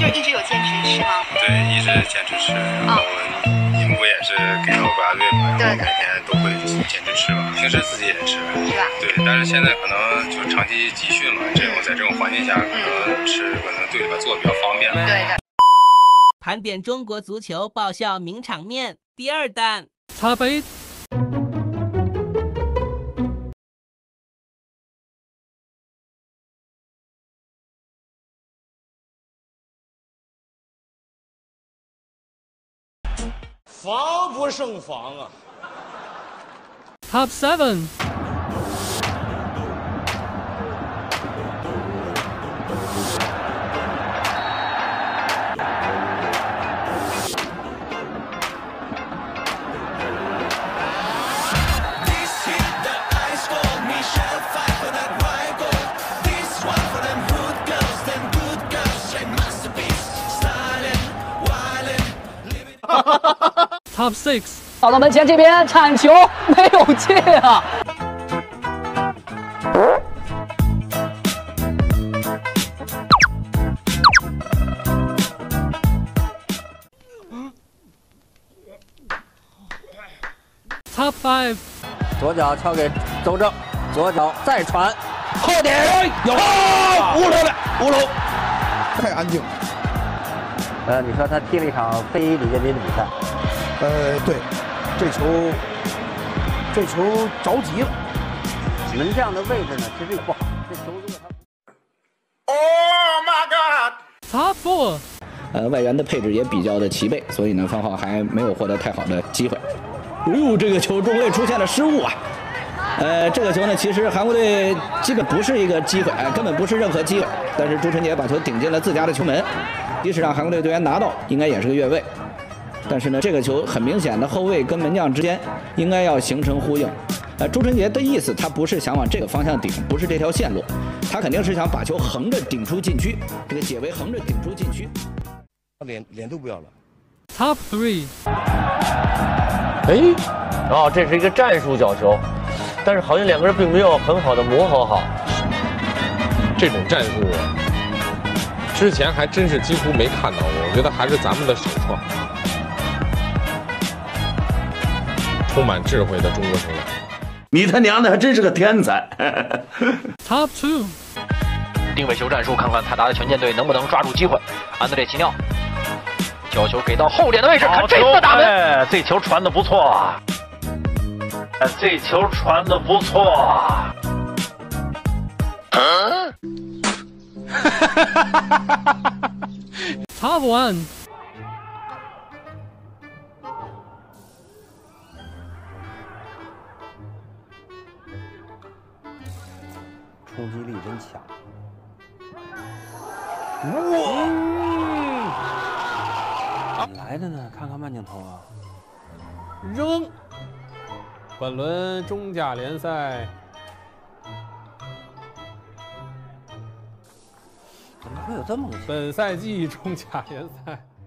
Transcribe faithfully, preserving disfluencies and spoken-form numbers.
一直有坚持吃吗？ 对，一直坚持吃。然后你们不也是给到国家队嘛？然后每天都会坚持吃嘛。平时自己也吃， 是吧？ 对，但是现在可能就长期集训嘛，这种在这种环境下，可能吃可能队里边做比较方便。 对的。 盘点中国足球爆笑名场面第二弹。 Top eight。 防不胜防啊 ！Top seven。Top six。 跑到门前这边铲球，没有进啊！ Top five。 左脚敲给周正，左脚再传，后点有五楼的五楼， 太安静。 呃，你说他踢了一场非李建斌的比赛。 呃，对，这球，这球着急了。 门将的位置呢，其实也不好。这球如果他 ，Oh my God！Top four。 呃，外援的配置也比较的齐备，所以呢，方浩还没有获得太好的机会。哎呦，这个球中卫出现了失误啊！呃，这个球呢，其实韩国队基本不是一个机会，哎，根本不是任何机会。但是朱晨杰把球顶进了自家的球门，即使让韩国队队员拿到，应该也是个越位。但是呢，这个球很明显的后卫跟门将之间应该要形成呼应。呃，朱晨杰的意思，他不是想往这个方向顶，不是这条线路，他肯定是想把球横着顶出禁区，这个解围横着顶出禁区。 脸脸都不要了。 Top three。 哎，哦，这是一个战术角球，但是好像两个人并没有很好的磨合好。 这种战术之前还真是几乎没看到过，我觉得还是咱们的首创。充满智慧的中国球员， 你他娘的还真是个天才 ！Top two。 定位球战术，看看泰达的权健队能不能抓住机会。安德烈奇尿。角球给到后点的位置，看这次打门， 哎，这球传的不错，哎，这球传的不错。 嗯 Top one。 冲击力真强。 哇！ 怎么来的呢？看看慢镜头啊。 扔。本轮中甲联赛。 怎么会有这么个？ 本赛季中甲联赛。